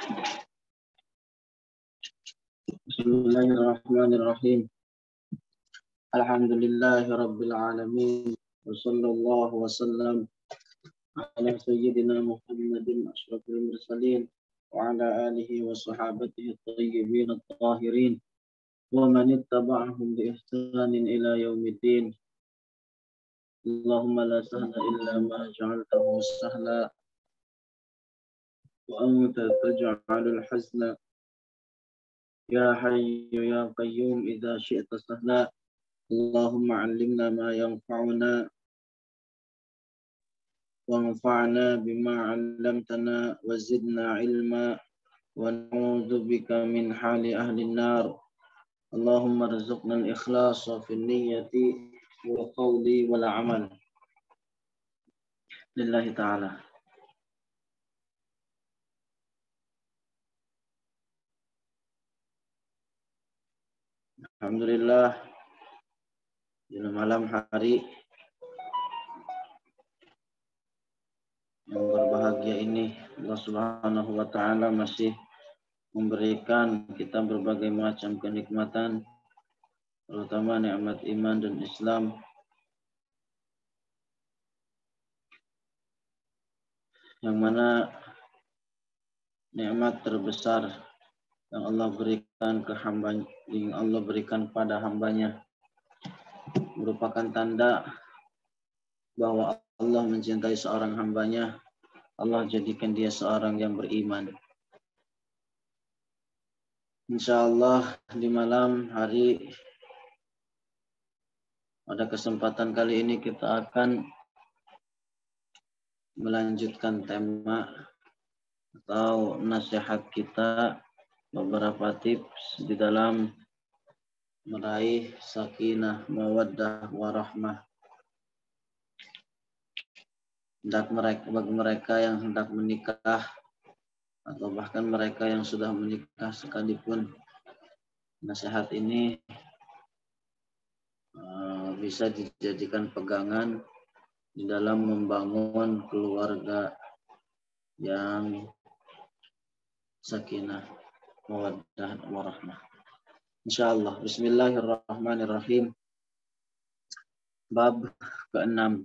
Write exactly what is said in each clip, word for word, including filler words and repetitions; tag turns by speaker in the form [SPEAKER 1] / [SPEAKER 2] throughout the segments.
[SPEAKER 1] Bismillahirrahmanirrahim. Alhamdulillahi rabbil alamin. Wa sallallahu wa sallam ala sayyidina Muhammadin asyrafil mursalin wa ala alihi wa sahabatihi at-tayyibin at-tahirin wa man ittaba'ahum bi ihsanin ila yaumiddin. Allahumma la sahla illa ma ja'altahu sahla wa anta taj'alul hazna ya hayyu ya qayyum idza syi'ta sahla. Allahumma 'allimna ma yanfa'una wanfa'na bima 'allamtana wa zidna 'ilma wa na'udzu bika min hali ahli an-nar. Allahumma rzuqna al-ikhlasa fi niyyati wa qawli wal 'amal lillahi ta'ala. Alhamdulillah, di malam hari yang berbahagia ini Allah Subhanahu wa taala masih memberikan kita berbagai macam kenikmatan, terutama nikmat iman dan Islam, yang mana nikmat terbesar yang Allah berikan ke hamba, yang Allah berikan pada hambanya, merupakan tanda bahwa Allah mencintai seorang hambanya. Allah jadikan dia seorang yang beriman. Insya Allah di malam hari pada kesempatan kali ini kita akan melanjutkan tema atau nasihat kita, beberapa tips di dalam meraih sakinah, mawaddah, warahmah. Hendak mereka, bagi mereka yang hendak menikah atau bahkan mereka yang sudah menikah sekalipun, nasihat ini uh, bisa dijadikan pegangan di dalam membangun keluarga yang sakinah, mawaddah, warahmah. Insyaallah. Bismillahirrahmanirrahim. Bab keenam.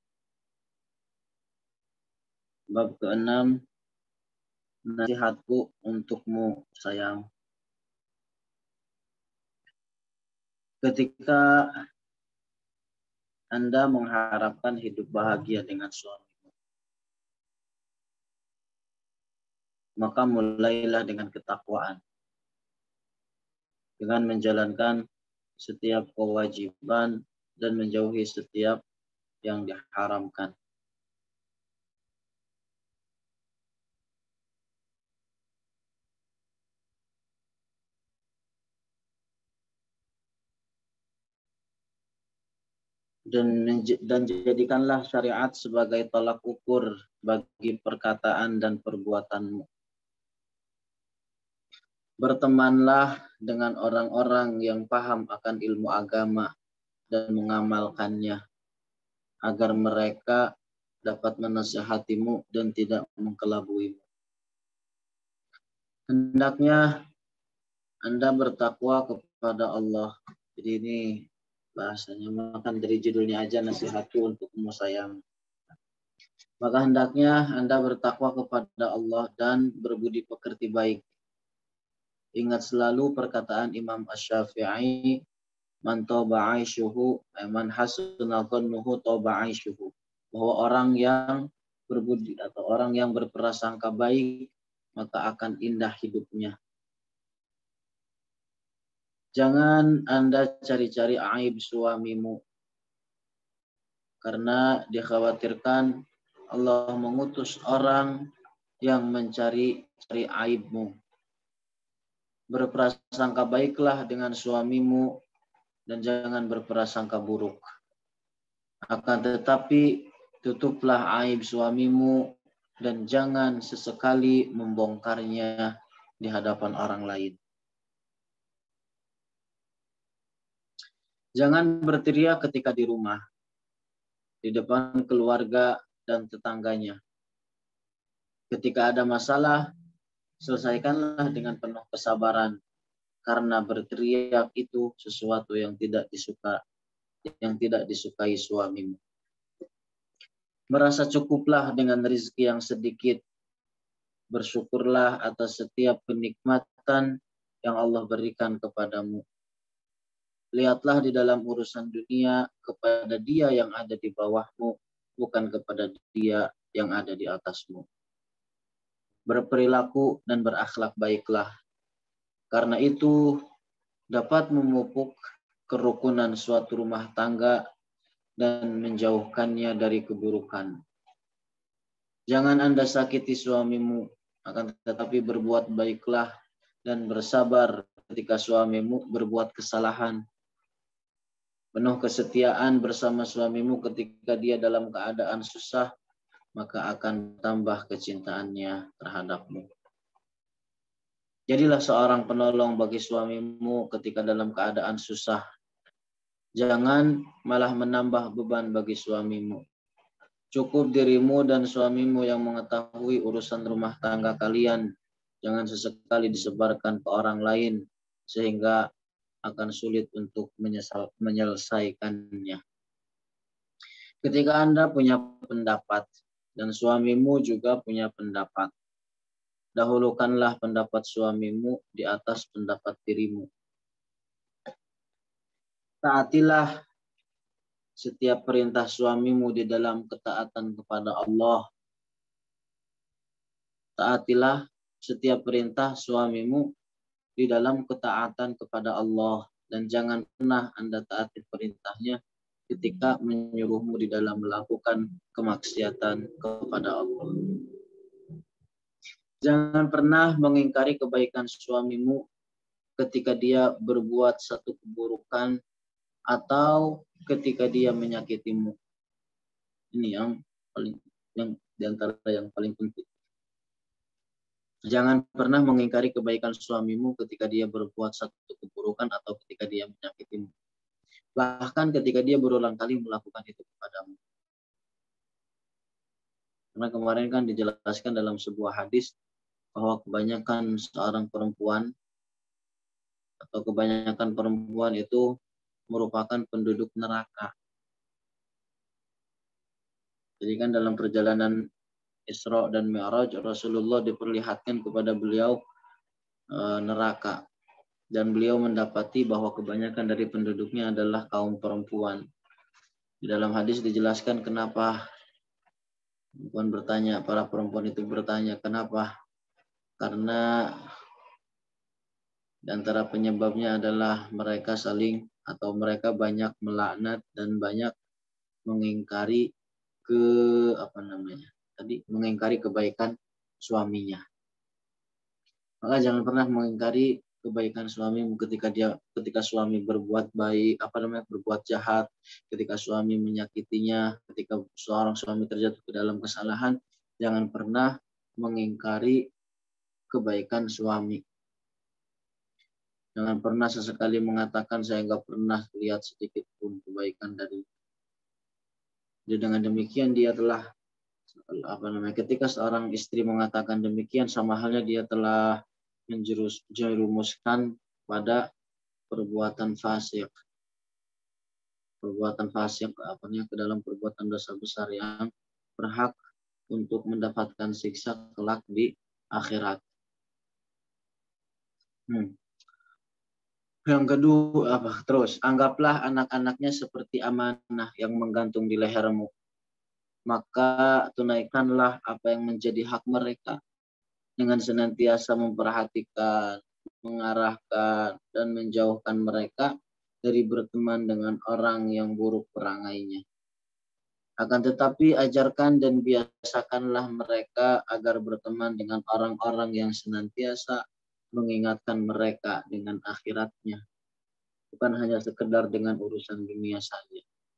[SPEAKER 1] Bab keenam, nasihatku untukmu sayang. Ketika Anda mengharapkan hidup bahagia dengan suamimu, maka mulailah dengan ketakwaan, dengan menjalankan setiap kewajiban dan menjauhi setiap yang diharamkan. Dan, dan jadikanlah syariat sebagai tolak ukur bagi perkataan dan perbuatanmu. Bertemanlah dengan orang-orang yang paham akan ilmu agama dan mengamalkannya, agar mereka dapat menasihatimu dan tidak mengkelabuimu. Hendaknya Anda bertakwa kepada Allah. Jadi ini bahasanya, makan dari judulnya aja, nasihatku untukmu sayang. Maka hendaknya Anda bertakwa kepada Allah dan berbudi pekerti baik. Ingat selalu perkataan Imam Asy-Syafi'i, man taba 'aishuhu, man hasuna dhannuhu taba 'aishuhu, bahwa orang yang berbudi atau orang yang berprasangka baik maka akan indah hidupnya. Jangan Anda cari-cari aib suamimu, karena dikhawatirkan Allah mengutus orang yang mencari-cari aibmu. Berprasangka baiklah dengan suamimu dan jangan berprasangka buruk. Akan tetapi tutuplah aib suamimu dan jangan sesekali membongkarnya di hadapan orang lain. Jangan berteriak ketika di rumah, di depan keluarga dan tetangganya. Ketika ada masalah, selesaikanlah dengan penuh kesabaran, karena berteriak itu sesuatu yang tidak disuka, yang tidak disukai suamimu. Merasa cukuplah dengan rezeki yang sedikit. Bersyukurlah atas setiap kenikmatan yang Allah berikan kepadamu. Lihatlah di dalam urusan dunia kepada dia yang ada di bawahmu, bukan kepada dia yang ada di atasmu. Berperilaku dan berakhlak baiklah. Karena itu dapat memupuk kerukunan suatu rumah tangga dan menjauhkannya dari keburukan. Jangan Anda sakiti suamimu, akan tetapi berbuat baiklah dan bersabar ketika suamimu berbuat kesalahan. Penuh kesetiaan bersama suamimu ketika dia dalam keadaan susah, maka akan tambah kecintaannya terhadapmu. Jadilah seorang penolong bagi suamimu ketika dalam keadaan susah. Jangan malah menambah beban bagi suamimu. Cukup dirimu dan suamimu yang mengetahui urusan rumah tangga kalian. Jangan sesekali disebarkan ke orang lain, sehingga akan sulit untuk menyesal, menyelesaikannya. Ketika Anda punya pendapat dan suamimu juga punya pendapat, dahulukanlah pendapat suamimu di atas pendapat dirimu. Taatilah setiap perintah suamimu di dalam ketaatan kepada Allah. Taatilah setiap perintah suamimu di dalam ketaatan kepada Allah, dan jangan pernah Anda taati perintahnya ketika menyuruhmu di dalam melakukan kemaksiatan kepada Allah. Jangan pernah mengingkari kebaikan suamimu ketika dia berbuat satu keburukan atau ketika dia menyakitimu. Ini yang paling yang diantara yang paling penting. Jangan pernah mengingkari kebaikan suamimu ketika dia berbuat satu keburukan atau ketika dia menyakitimu. Bahkan ketika dia berulang kali melakukan itu kepadamu. Karena kemarin kan dijelaskan dalam sebuah hadis bahwa kebanyakan seorang perempuan atau kebanyakan perempuan itu merupakan penduduk neraka. Jadi kan dalam perjalanan Isra dan Mi'raj, Rasulullah diperlihatkan kepada beliau e, neraka. Dan beliau mendapati bahwa kebanyakan dari penduduknya adalah kaum perempuan. Di dalam hadis dijelaskan kenapa perempuan bertanya, para perempuan itu bertanya, kenapa? Karena di antara penyebabnya adalah mereka saling atau mereka banyak melaknat dan banyak mengingkari ke apa namanya? Tadi mengingkari kebaikan suaminya. Maka jangan pernah mengingkari kebaikan suamimu ketika dia ketika suami berbuat baik, apa namanya berbuat jahat, ketika suami menyakitinya, ketika seorang suami terjatuh ke dalam kesalahan, jangan pernah mengingkari kebaikan suami. Jangan pernah sesekali mengatakan saya nggak pernah lihat sedikit pun kebaikan dari. Jadi dengan demikian dia telah apa namanya ketika seorang istri mengatakan demikian, sama halnya dia telah menjerus jerumuskan pada perbuatan fasik perbuatan fasik apanya ke dalam perbuatan dosa besar yang berhak untuk mendapatkan siksa kelak di akhirat. hmm. Yang kedua apa terus anggaplah anak-anaknya seperti amanah yang menggantung di lehermu. Maka tunaikanlah apa yang menjadi hak mereka dengan senantiasa memperhatikan, mengarahkan, dan menjauhkan mereka dari berteman dengan orang yang buruk perangainya. Akan tetapi ajarkan dan biasakanlah mereka agar berteman dengan orang-orang yang senantiasa mengingatkan mereka dengan akhiratnya. Bukan hanya sekedar dengan urusan dunia saja.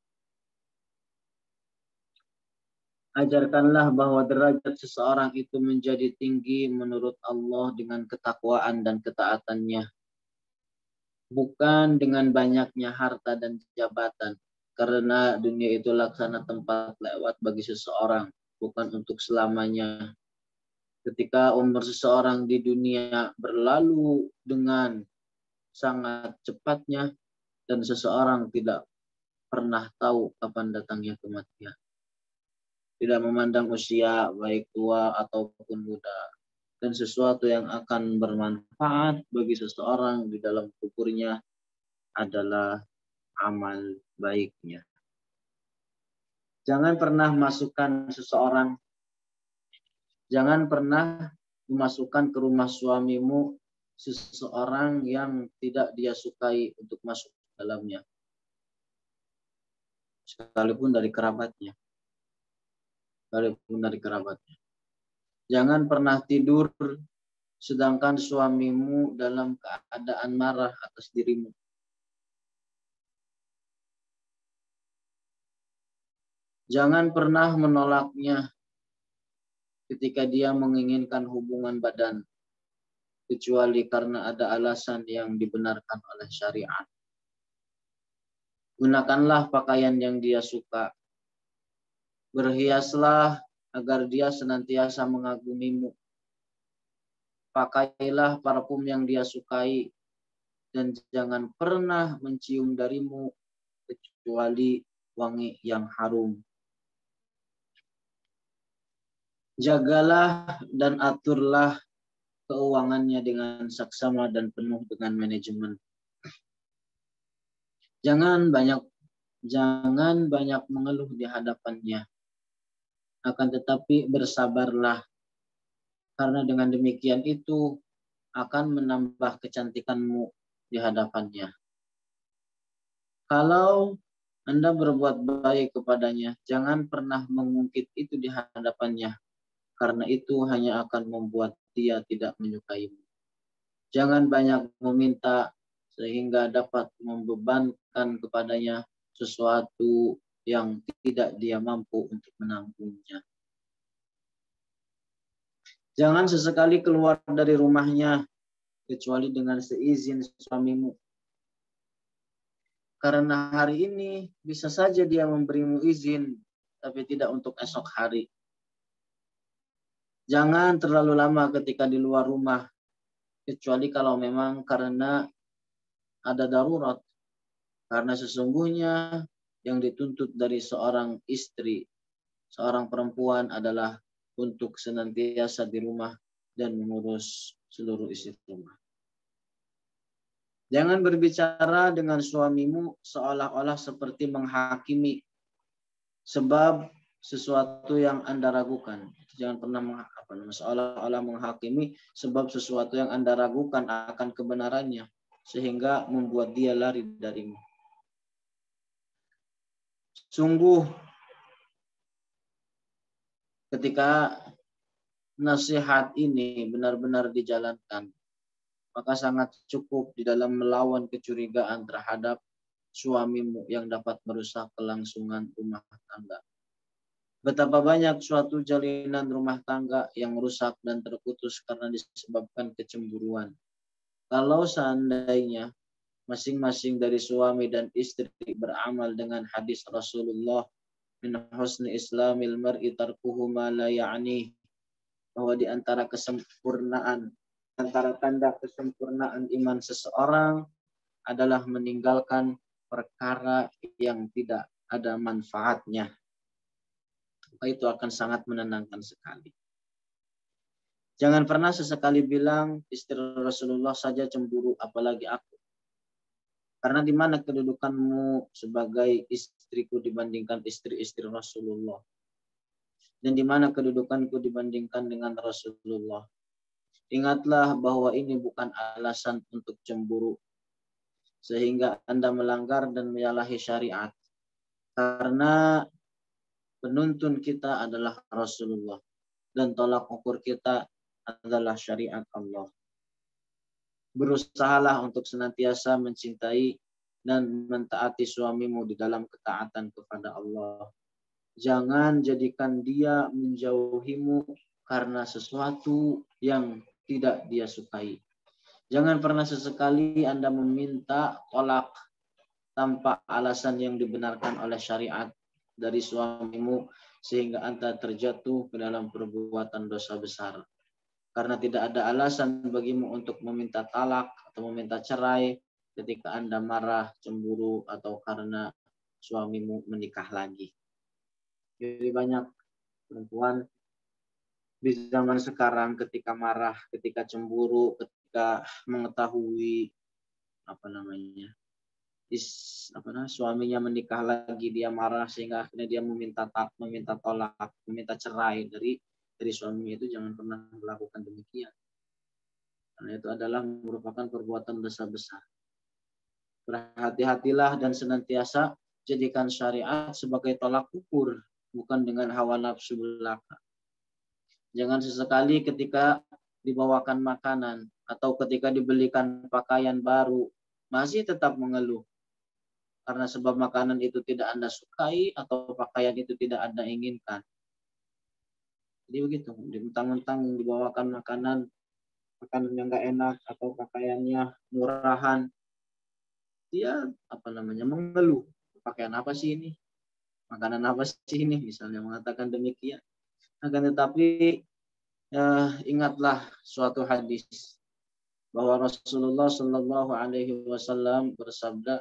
[SPEAKER 1] Ajarkanlah bahwa derajat seseorang itu menjadi tinggi menurut Allah dengan ketakwaan dan ketaatannya. Bukan dengan banyaknya harta dan jabatan. Karena dunia itu laksana tempat lewat bagi seseorang. Bukan untuk selamanya. Ketika umur seseorang di dunia berlalu dengan sangat cepatnya dan seseorang tidak pernah tahu kapan datangnya kematian. Tidak memandang usia baik tua ataupun muda. Dan sesuatu yang akan bermanfaat bagi seseorang di dalam kuburnya adalah amal baiknya. Jangan pernah masukkan seseorang Jangan pernah memasukkan ke rumah suamimu seseorang yang tidak dia sukai untuk masuk ke dalamnya. Sekalipun dari kerabatnya. Sekalipun dari kerabatnya. Jangan pernah tidur sedangkan suamimu dalam keadaan marah atas dirimu. Jangan pernah menolaknya ketika dia menginginkan hubungan badan, kecuali karena ada alasan yang dibenarkan oleh syariat. Gunakanlah pakaian yang dia suka. Berhiaslah agar dia senantiasa mengagumimu. Pakailah parfum yang dia sukai dan jangan pernah mencium darimu kecuali wangi yang harum. Jagalah dan aturlah keuangannya dengan saksama dan penuh dengan manajemen. Jangan banyak jangan banyak mengeluh di hadapannya. Akan tetapi bersabarlah, karena dengan demikian itu akan menambah kecantikanmu di hadapannya. Kalau Anda berbuat baik kepadanya, jangan pernah mengungkit itu di hadapannya, karena itu hanya akan membuat dia tidak menyukaimu. Jangan banyak meminta sehingga dapat membebankan kepadanya sesuatu yang tidak dia mampu untuk menanggungnya. Jangan sesekali keluar dari rumahnya kecuali dengan seizin suamimu. Karena hari ini bisa saja dia memberimu izin, tapi tidak untuk esok hari. Jangan terlalu lama ketika di luar rumah, kecuali kalau memang karena ada darurat. Karena sesungguhnya yang dituntut dari seorang istri, seorang perempuan adalah untuk senantiasa di rumah dan mengurus seluruh isi rumah. Jangan berbicara dengan suamimu seolah-olah seperti menghakimi sebab sesuatu yang Anda ragukan. Jangan pernah apa namanya seolah-olah menghakimi sebab sesuatu yang Anda ragukan akan kebenarannya sehingga membuat dia lari darimu. Sungguh ketika nasihat ini benar-benar dijalankan, maka sangat cukup di dalam melawan kecurigaan terhadap suamimu yang dapat merusak kelangsungan rumah tangga. Betapa banyak suatu jalinan rumah tangga yang rusak dan terputus karena disebabkan kecemburuan. Kalau seandainya masing-masing dari suami dan istri beramal dengan hadis Rasulullah, min husni islamil mar'i tarkuhu ma la ya'ni, bahwa di antara kesempurnaan, antara tanda kesempurnaan iman seseorang adalah meninggalkan perkara yang tidak ada manfaatnya. Maka itu akan sangat menenangkan sekali. Jangan pernah sesekali bilang istri Rasulullah saja cemburu, apalagi aku. Karena di mana kedudukanmu sebagai istriku dibandingkan istri-istri Rasulullah? Dan di mana kedudukanku dibandingkan dengan Rasulullah? Ingatlah bahwa ini bukan alasan untuk cemburu, sehingga Anda melanggar dan menyalahi syariat. Karena penuntun kita adalah Rasulullah dan tolak ukur kita adalah syariat Allah. Berusahalah untuk senantiasa mencintai dan mentaati suamimu di dalam ketaatan kepada Allah. Jangan jadikan dia menjauhimu karena sesuatu yang tidak dia sukai. Jangan pernah sesekali Anda meminta tolak tanpa alasan yang dibenarkan oleh syariat dari suamimu sehingga Anda terjatuh ke dalam perbuatan dosa besar. Karena tidak ada alasan bagimu untuk meminta talak atau meminta cerai ketika Anda marah, cemburu, atau karena suamimu menikah lagi. Jadi banyak perempuan di zaman sekarang ketika marah, ketika cemburu, ketika mengetahui apa namanya, is, apa namanya suaminya menikah lagi, dia marah sehingga akhirnya dia meminta tak, meminta tolak, meminta cerai dari dari suaminya, itu jangan pernah melakukan demikian. Karena itu adalah merupakan perbuatan dosa besar. Berhati-hatilah dan senantiasa jadikan syariat sebagai tolak ukur, bukan dengan hawa nafsu belaka. Jangan sesekali ketika dibawakan makanan atau ketika dibelikan pakaian baru masih tetap mengeluh. Karena sebab makanan itu tidak Anda sukai atau pakaian itu tidak Anda inginkan. Jadi begitu, mentang-mentang dibawakan makanan, makanan yang nggak enak atau pakaiannya murahan, dia apa namanya mengeluh. Pakaian apa sih ini? Makanan apa sih ini? Misalnya mengatakan demikian. Akan tetapi eh, ingatlah suatu hadis bahwa Rasulullah Shallallahu Alaihi Wasallam bersabda,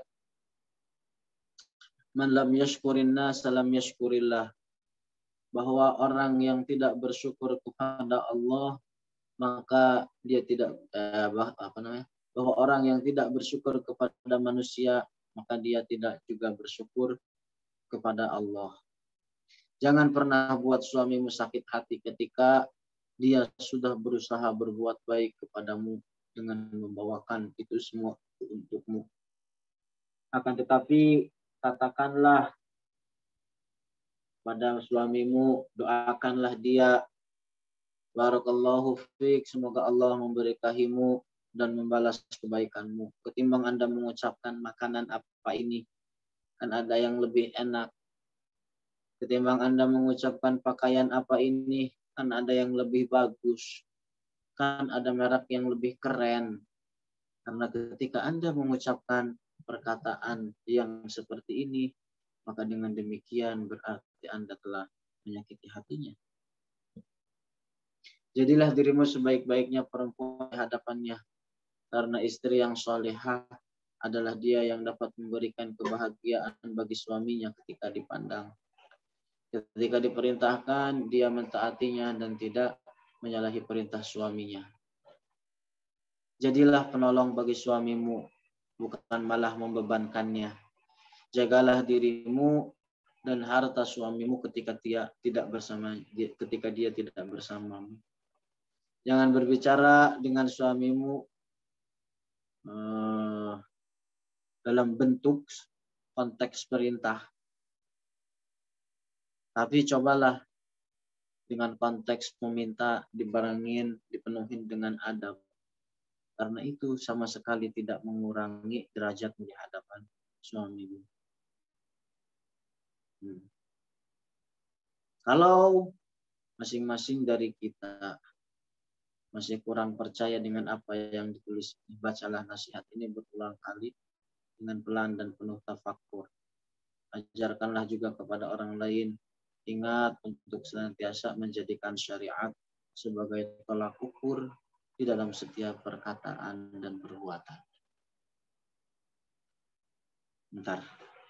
[SPEAKER 1] "Man lam yashkurin nas lam yashkurillah." Bahwa orang yang tidak bersyukur kepada Allah, maka dia tidak eh, apa namanya? Bahwa orang yang tidak bersyukur kepada manusia, maka dia tidak juga bersyukur kepada Allah. Jangan pernah buat suamimu sakit hati ketika dia sudah berusaha berbuat baik kepadamu dengan membawakan itu semua untukmu. Akan tetapi katakanlah pada suamimu, doakanlah dia, barakallahu fiik, semoga Allah memberkahimu dan membalas kebaikanmu. Ketimbang Anda mengucapkan makanan apa ini, kan ada yang lebih enak. Ketimbang Anda mengucapkan pakaian apa ini, kan ada yang lebih bagus. Kan ada merek yang lebih keren. Karena ketika Anda mengucapkan perkataan yang seperti ini, maka dengan demikian berarti Anda telah menyakiti hatinya. Jadilah dirimu sebaik-baiknya perempuan di hadapannya. Karena istri yang salehah adalah dia yang dapat memberikan kebahagiaan bagi suaminya ketika dipandang. Ketika diperintahkan, dia mentaatinya dan tidak menyalahi perintah suaminya. Jadilah penolong bagi suamimu, bukan malah membebankannya. Jagalah dirimu dan harta suamimu ketika dia tidak bersama ketika dia tidak bersamamu. Jangan berbicara dengan suamimu eh, dalam bentuk konteks perintah. Tapi cobalah dengan konteks meminta dibarengin, dipenuhi dengan adab. Karena itu sama sekali tidak mengurangi derajat di hadapan suamimu. Hmm. Kalau masing-masing dari kita masih kurang percaya dengan apa yang ditulis, bacalah nasihat ini berulang kali dengan pelan dan penuh tafakkur. Ajarkanlah juga kepada orang lain. Ingat untuk senantiasa menjadikan syariat sebagai tolak ukur di dalam setiap perkataan dan perbuatan. Bentar.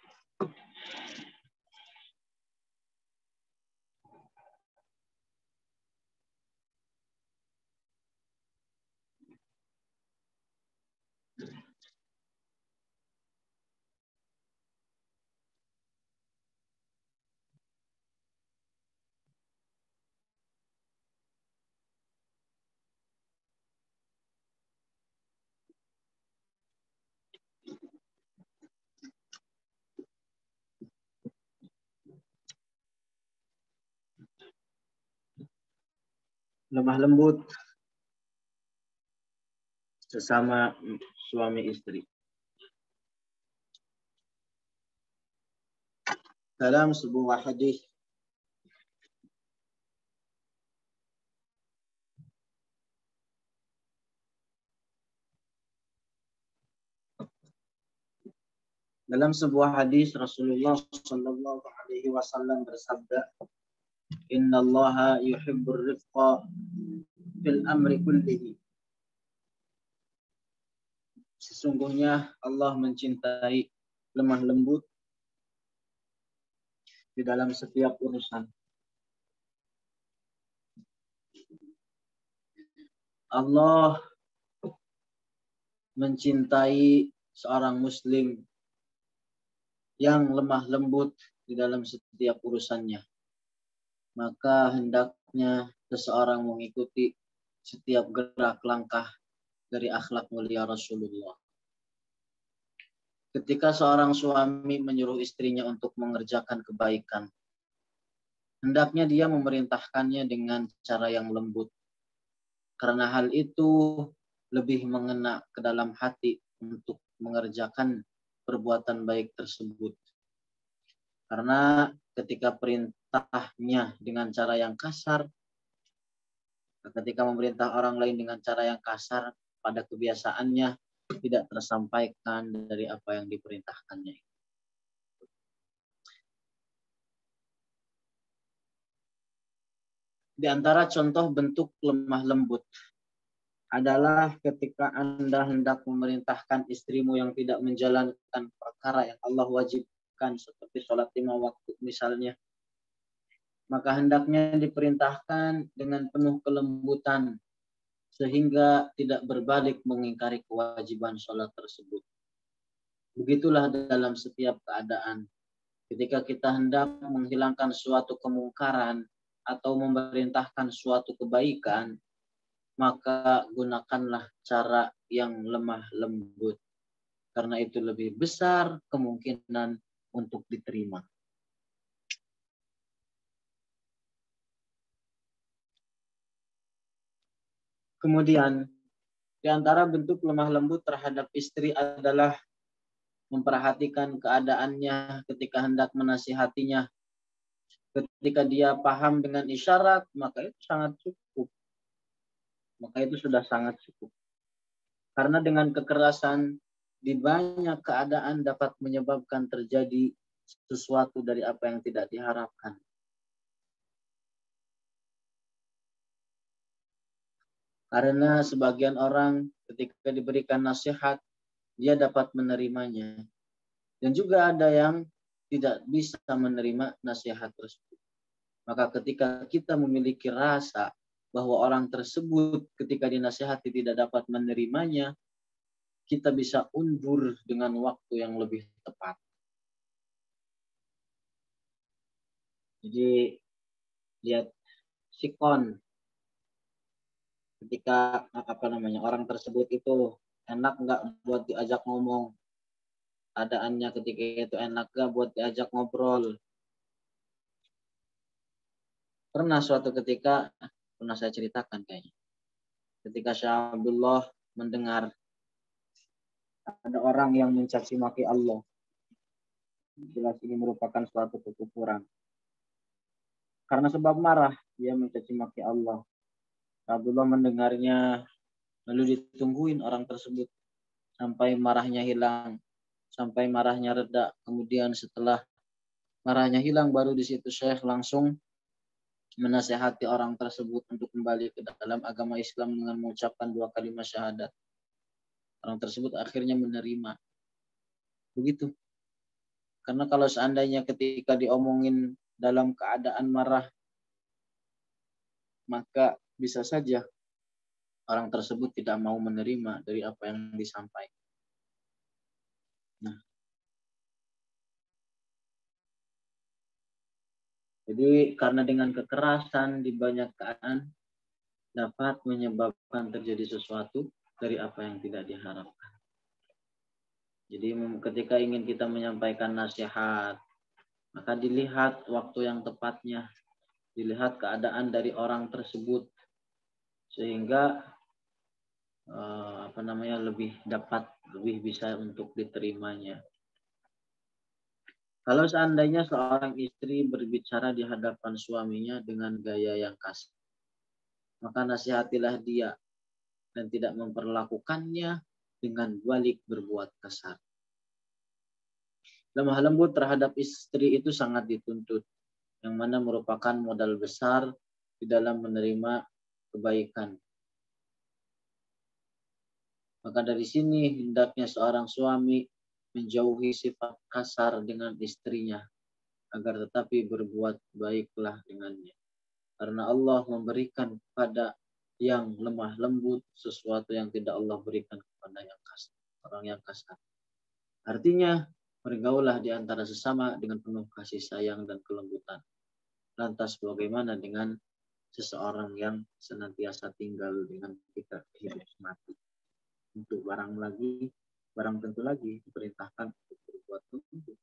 [SPEAKER 1] Lemah lembut sesama suami istri. Dalam sebuah hadis dalam sebuah hadis Rasulullah Shallallahu Alaihi Wasallam bersabda, Inna Allah yuhibbur rifqa fil amri kullihi. Sesungguhnya Allah mencintai lemah lembut di dalam setiap urusan. Allah mencintai seorang muslim yang lemah lembut di dalam setiap urusannya. Maka hendaknya seseorang mengikuti setiap gerak langkah dari akhlak mulia Rasulullah. Ketika seorang suami menyuruh istrinya untuk mengerjakan kebaikan, hendaknya dia memerintahkannya dengan cara yang lembut. Karena hal itu lebih mengena ke dalam hati untuk mengerjakan perbuatan baik tersebut. Karena ketika perintahnya dengan cara yang kasar, ketika memerintah orang lain dengan cara yang kasar, pada kebiasaannya tidak tersampaikan dari apa yang diperintahkannya. Di antara contoh bentuk lemah lembut adalah ketika Anda hendak memerintahkan istrimu yang tidak menjalankan perkara yang Allah wajibkan seperti sholat lima waktu misalnya, maka hendaknya diperintahkan dengan penuh kelembutan sehingga tidak berbalik mengingkari kewajiban sholat tersebut. Begitulah dalam setiap keadaan. Ketika kita hendak menghilangkan suatu kemungkaran atau memerintahkan suatu kebaikan, maka gunakanlah cara yang lemah lembut. Karena itu lebih besar kemungkinan untuk diterima. Kemudian, di antara bentuk lemah lembut terhadap istri adalah memperhatikan keadaannya ketika hendak menasihatinya. Ketika dia paham dengan isyarat, maka itu sangat cukup. Maka itu sudah sangat cukup. Karena dengan kekerasan di banyak keadaan dapat menyebabkan terjadi sesuatu dari apa yang tidak diharapkan. Karena sebagian orang ketika diberikan nasihat, dia dapat menerimanya. Dan juga ada yang tidak bisa menerima nasihat tersebut. Maka ketika kita memiliki rasa bahwa orang tersebut ketika dinasihati tidak dapat menerimanya, kita bisa undur dengan waktu yang lebih tepat. Jadi lihat sikon. Ketika apa namanya orang tersebut itu enak nggak buat diajak ngomong, keadaannya ketika itu enak nggak buat diajak ngobrol. Pernah suatu ketika pernah saya ceritakan kayaknya, ketika Syekh Abdullah mendengar ada orang yang mencaci maki Allah, jelas ini merupakan suatu kekufuran. Karena sebab marah dia mencaci maki Allah. Abdullah mendengarnya, lalu ditungguin orang tersebut sampai marahnya hilang, sampai marahnya reda. Kemudian setelah marahnya hilang, baru di situ Syekh langsung menasehati orang tersebut untuk kembali ke dalam agama Islam dengan mengucapkan dua kalimat syahadat. Orang tersebut akhirnya menerima. Begitu. Karena kalau seandainya ketika diomongin dalam keadaan marah, maka bisa saja orang tersebut tidak mau menerima dari apa yang disampaikan. Nah, jadi karena dengan kekerasan di banyak keadaan dapat menyebabkan terjadi sesuatu dari apa yang tidak diharapkan. Jadi ketika ingin kita menyampaikan nasihat, maka dilihat waktu yang tepatnya, dilihat keadaan dari orang tersebut, sehingga eh, apa namanya lebih dapat, lebih bisa untuk diterimanya. Kalau seandainya seorang istri berbicara di hadapan suaminya dengan gaya yang kasar, maka nasihatilah dia dan tidak memperlakukannya dengan balik berbuat kasar. Lemah lembut terhadap istri itu sangat dituntut, yang mana merupakan modal besar di dalam menerima kebaikan. Maka dari sini hendaknya seorang suami menjauhi sifat kasar dengan istrinya, agar tetapi berbuat baiklah dengannya. Karena Allah memberikan kepada yang lemah lembut sesuatu yang tidak Allah berikan kepada yang kasar, orang yang kasar. Artinya, bergaulah di antara sesama dengan penuh kasih sayang dan kelembutan. Lantas bagaimana dengan seseorang yang senantiasa tinggal dengan kita hidup mati? Untuk barang lagi, barang tentu lagi diperintahkan untuk berbuat tentu.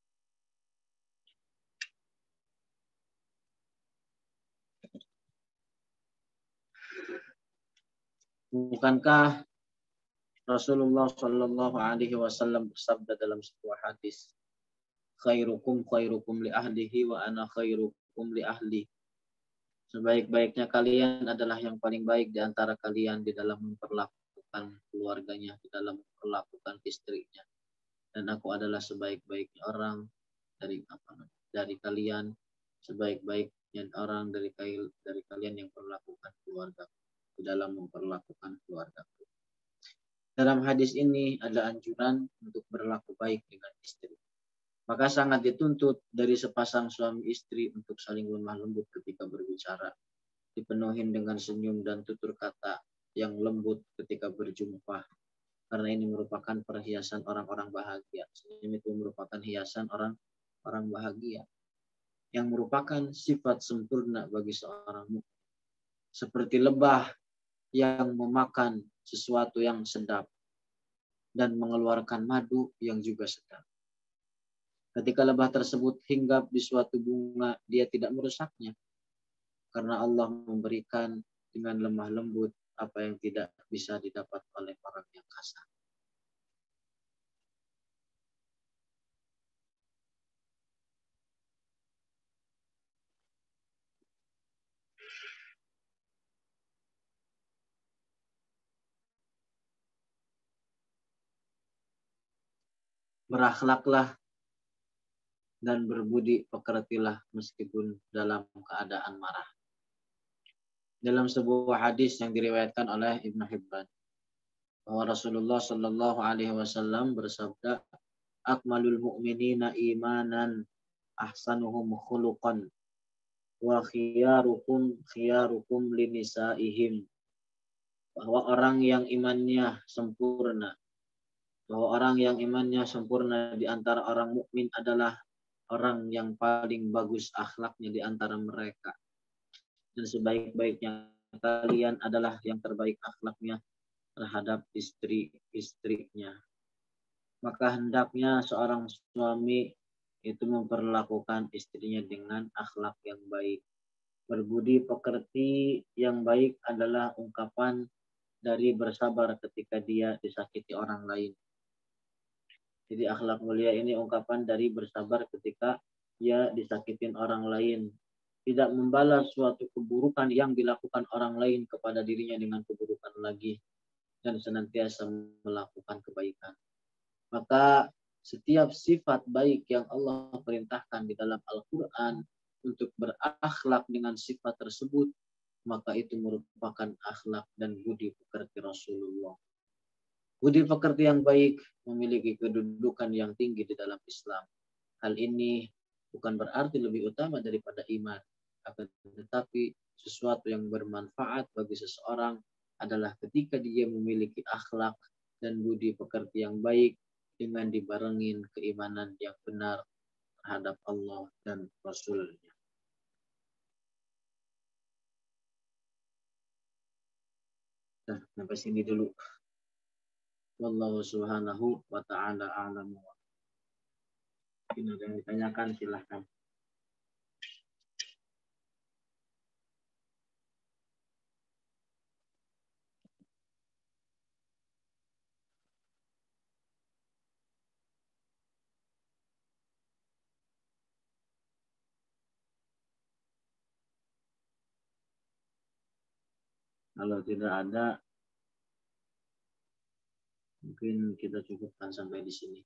[SPEAKER 1] Bukankah Rasulullah Shallallahu Alaihi Wasallam bersabda dalam sebuah hadis, khairukum khairukum li ahlihi wa ana khairukum li ahli. Sebaik-baiknya kalian adalah yang paling baik di antara kalian di dalam memperlakukan keluarganya, di dalam memperlakukan istrinya. Dan aku adalah sebaik-baiknya orang dari apa dari kalian, sebaik-baiknya orang dari dari kalian yang memperlakukan keluarga, di dalam memperlakukan keluarga. Dalam hadis ini ada anjuran untuk berlaku baik dengan istri. Maka sangat dituntut dari sepasang suami istri untuk saling lemah lembut ketika berbicara. Dipenuhi dengan senyum dan tutur kata yang lembut ketika berjumpa. Karena ini merupakan perhiasan orang-orang bahagia. Senyum itu merupakan hiasan orang-orang bahagia. Yang merupakan sifat sempurna bagi seorang mukmin. Seperti lebah yang memakan sesuatu yang sedap dan mengeluarkan madu yang juga sedap. Ketika lebah tersebut hinggap di suatu bunga, dia tidak merusaknya. Karena Allah memberikan dengan lemah lembut apa yang tidak bisa didapat oleh orang yang kasar. Berakhlaklah dan berbudi pekertilah meskipun dalam keadaan marah. Dalam sebuah hadis yang diriwayatkan oleh Ibnu Hibban, bahwa Rasulullah Shallallahu Alaihi Wasallam bersabda, "Akmalul mu'minina imanan, ahsanuhum khuluqan, wa khiyarukum khiyarukum linisaihim." Bahwa orang yang imannya sempurna, bahwa orang yang imannya sempurna di antara orang mukmin adalah orang yang paling bagus akhlaknya di antara mereka. Dan sebaik-baiknya kalian adalah yang terbaik akhlaknya terhadap istri-istrinya. Maka hendaknya seorang suami itu memperlakukan istrinya dengan akhlak yang baik. Berbudi pekerti yang baik adalah ungkapan dari bersabar ketika dia disakiti orang lain. Jadi akhlak mulia ini ungkapan dari bersabar ketika dia disakitin orang lain. Tidak membalas suatu keburukan yang dilakukan orang lain kepada dirinya dengan keburukan lagi. Dan senantiasa melakukan kebaikan. Maka setiap sifat baik yang Allah perintahkan di dalam Al-Quran untuk berakhlak dengan sifat tersebut, maka itu merupakan akhlak dan budi pekerti Rasulullah. Budi pekerti yang baik memiliki kedudukan yang tinggi di dalam Islam. Hal ini bukan berarti lebih utama daripada iman, akan tetapi sesuatu yang bermanfaat bagi seseorang adalah ketika dia memiliki akhlak dan budi pekerti yang baik dengan dibarengin keimanan yang benar terhadap Allah dan Rasul-Nya. Nah, sampai sini dulu. Wallahu subhanahu wa ta'ala a'lamu. Ini ada yang ditanyakan, silahkan. Kalau tidak ada, mungkin kita cukupkan sampai di sini.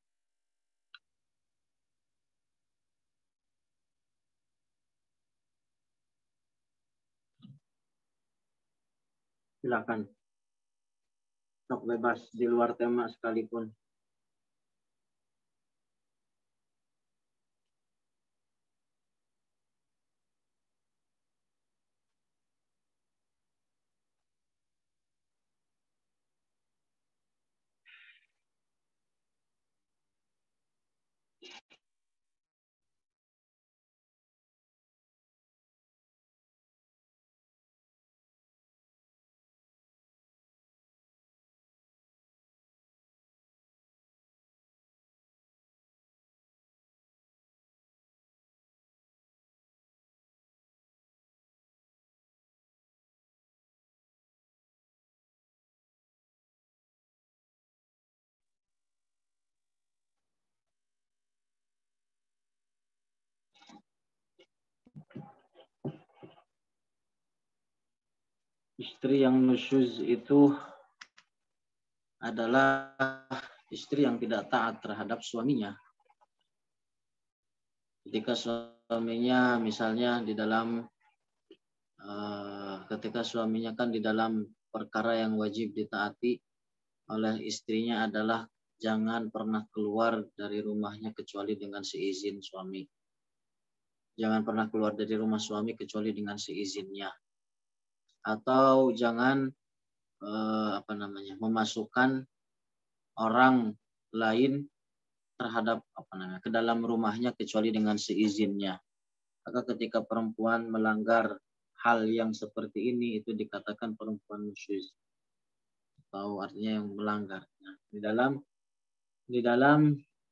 [SPEAKER 1] Silakan. Sok bebas di luar tema sekalipun. Istri yang nusyuz itu adalah istri yang tidak taat terhadap suaminya. Ketika suaminya misalnya di dalam uh, ketika suaminya kan di dalam perkara yang wajib ditaati oleh istrinya adalah jangan pernah keluar dari rumahnya kecuali dengan seizin suami. Jangan pernah keluar dari rumah suami kecuali dengan seizinnya. Atau jangan eh, apa namanya memasukkan orang lain terhadap apa namanya ke dalam rumahnya kecuali dengan seizinnya. Maka ketika perempuan melanggar hal yang seperti ini itu dikatakan perempuan nusyuz atau artinya yang melanggar. Nah, di dalam di dalam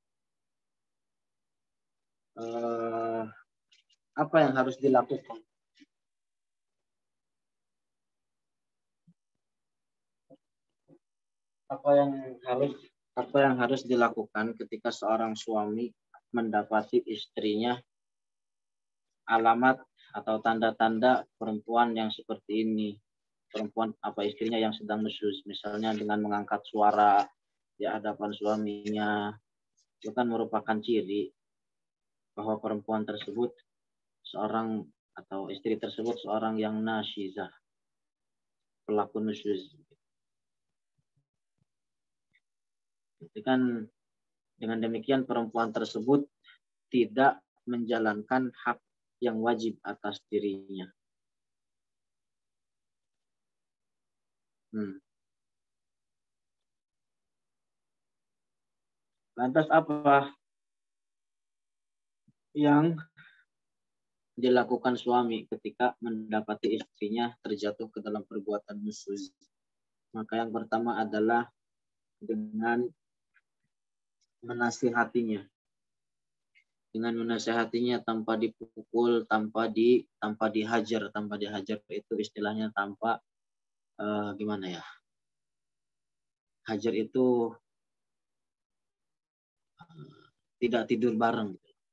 [SPEAKER 1] eh, apa yang harus dilakukan? Apa yang harus apa yang harus dilakukan ketika seorang suami mendapati istrinya alamat atau tanda-tanda perempuan yang seperti ini, perempuan apa istrinya yang sedang nusyuz, misalnya dengan mengangkat suara di hadapan suaminya, itu kan merupakan ciri bahwa perempuan tersebut seorang atau istri tersebut seorang yang nasyizah, pelaku nusyuz. Jadi kan dengan demikian perempuan tersebut tidak menjalankan hak yang wajib atas dirinya. Hmm. Lantas apa yang dilakukan suami ketika mendapati istrinya terjatuh ke dalam perbuatan nusyuz? Maka yang pertama adalah dengan menasihatinya. Dengan menasihatinya tanpa dipukul, tanpa di tanpa dihajar, tanpa dihajar itu istilahnya tanpa uh, gimana ya? Hajar itu uh, tidak tidur bareng.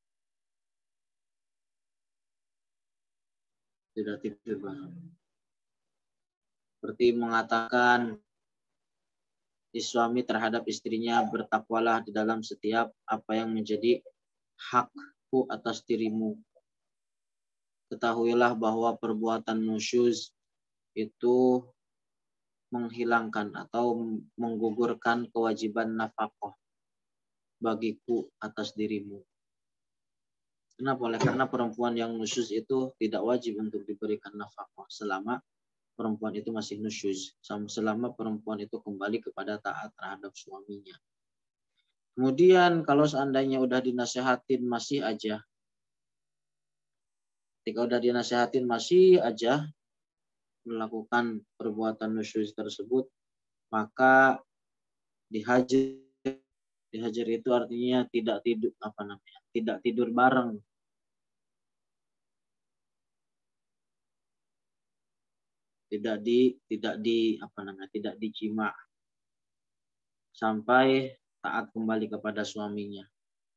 [SPEAKER 1] Tidak tidur bareng. Seperti mengatakan si suami terhadap istrinya, bertakwalah di dalam setiap apa yang menjadi hakku atas dirimu. Ketahuilah bahwa perbuatan nusyuz itu menghilangkan atau menggugurkan kewajiban nafkah bagiku atas dirimu. Kenapa? Oleh karena perempuan yang nusyuz itu tidak wajib untuk diberikan nafkah selama perempuan itu masih nusyuz, selama perempuan itu kembali kepada taat terhadap suaminya. Kemudian kalau seandainya udah dinasehatin masih aja, ketika udah dinasehatin masih aja melakukan perbuatan nusyuz tersebut, maka dihajar. Dihajar itu artinya tidak tidur apa namanya? Tidak tidur bareng. Tidak di tidak di apa namanya? Tidak dicima sampai taat kembali kepada suaminya.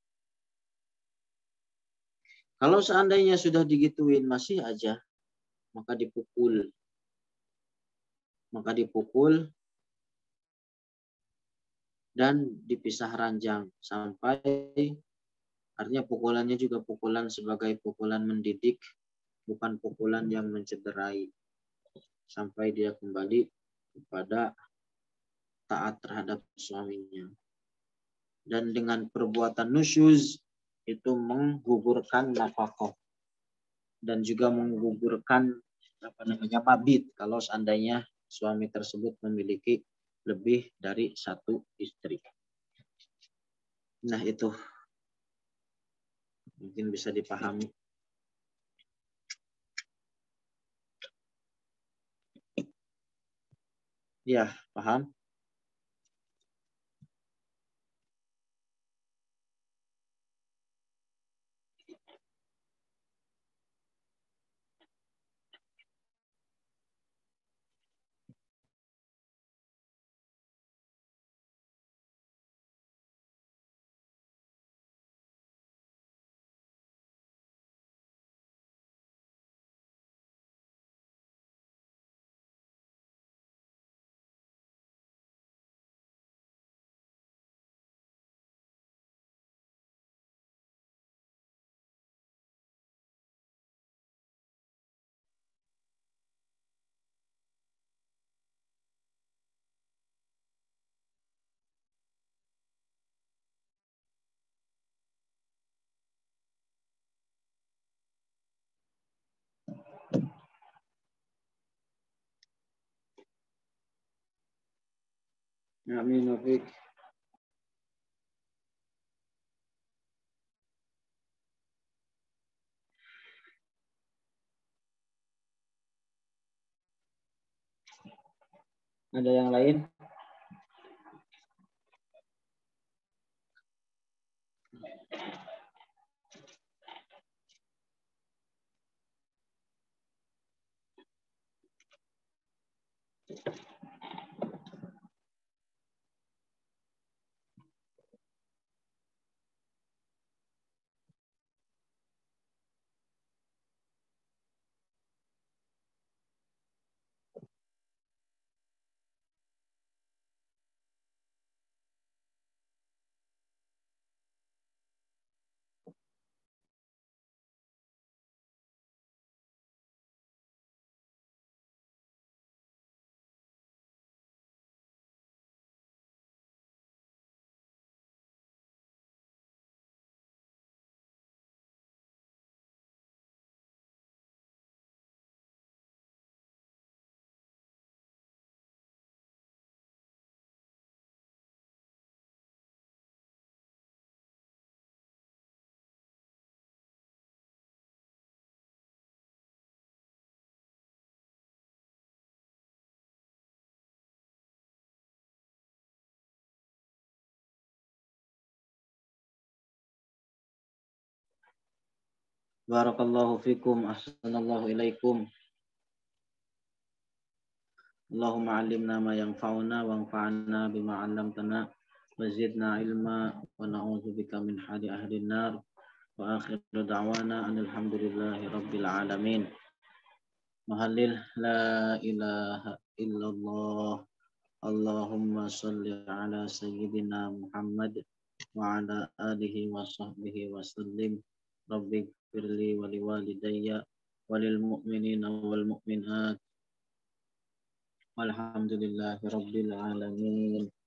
[SPEAKER 1] Kalau seandainya sudah digituin masih aja, maka dipukul. Maka dipukul dan dipisah ranjang sampai artinya pukulannya juga pukulan sebagai pukulan mendidik, bukan pukulan yang mencederai, sampai dia kembali kepada taat terhadap suaminya. Dan dengan perbuatan nusyuz itu menggugurkan nafkah dan juga menggugurkan apa namanya mabit kalau seandainya suami tersebut memiliki lebih dari satu istri. Nah, itu mungkin bisa dipahami. Ya, paham? Amin. Wafik. Ada yang lain? Barakallahu fikum, ahsanallahu ilaikum. Allahumma alimna ma yanfa'una wanfa'na bima 'allamtana wa zidna ilma wa na'udzubika min hali ahli nar wa akhiru da'wana alhamdulillahi rabbil alamin. Mahallil la ilaha illallah. Allahumma salli ala sayyidina Muhammad wa ala alihi wa sahbihi wa sallim. Rabbi firli wa liwalidayya walil mu'minina wal mu'minat walhamdulillahi rabbil alamin.